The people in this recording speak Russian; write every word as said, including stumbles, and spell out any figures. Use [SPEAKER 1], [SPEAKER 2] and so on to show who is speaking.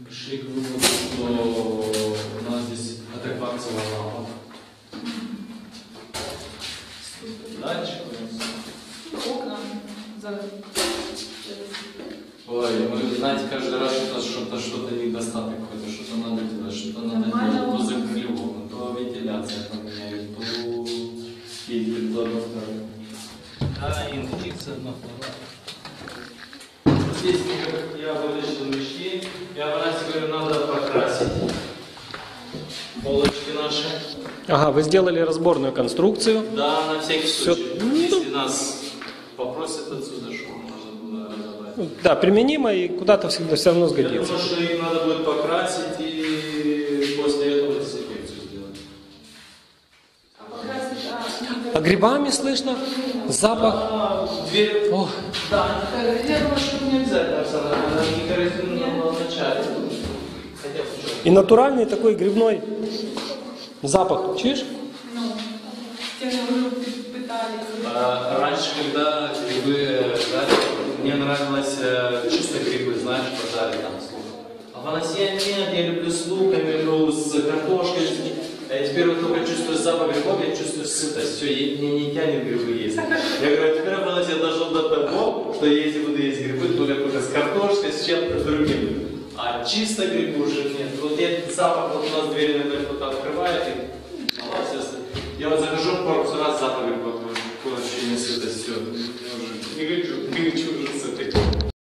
[SPEAKER 1] пришли к выводу, что у нас здесь адекватная лампа. Датчик у нас.
[SPEAKER 2] Окна.
[SPEAKER 1] Ой, мы, знаете, каждый раз что-то что-то недостаток какой-то, что-то надо делать, что-то надо
[SPEAKER 2] Нормально.
[SPEAKER 1] делать. То закрыли окна, то вентиляция поменяют, то фильтр, то одно второе. Да, инфекция одна вторая. Здесь я вытащил вещи, я Ванасе говорю, надо покрасить полочки наши.
[SPEAKER 3] Ага, вы сделали разборную конструкцию.
[SPEAKER 1] Да, на всякий
[SPEAKER 3] Всё.
[SPEAKER 1] случай. Если нас попросят отсюда, что можно было разобрать.
[SPEAKER 3] Да, применимо и куда-то всегда все равно
[SPEAKER 1] Я
[SPEAKER 3] сгодится.
[SPEAKER 1] думаю, что их надо будет покрасить и после этого дезинфекцию сделать.
[SPEAKER 2] А покрасить, а,
[SPEAKER 3] А грибами слышно? Запах.
[SPEAKER 1] А, дверь.
[SPEAKER 3] О,
[SPEAKER 1] Да, я думаю, что не обязательно, Оксана, надо не корректно начать. Хотя бы что.
[SPEAKER 3] и натуральный такой грибной запах. Чуешь?
[SPEAKER 2] ну, те уже пытали.
[SPEAKER 1] А, раньше, когда грибы жарили, мне нравилось э, чисто грибы, знаешь, пожарить там с луком. А в Анасе нет, я люблю с луком, я люблю с картошкой. А теперь вот только чувствую запах грибов, я чувствую сытость. Все, мне не тянет грибы есть. Я говорю, теперь в Анасе дошел до того, что если буду есть грибы, то только с картошкой, с чем-то другим. А чисто грибы уже нет. Вот этот запах, вот у нас дверь на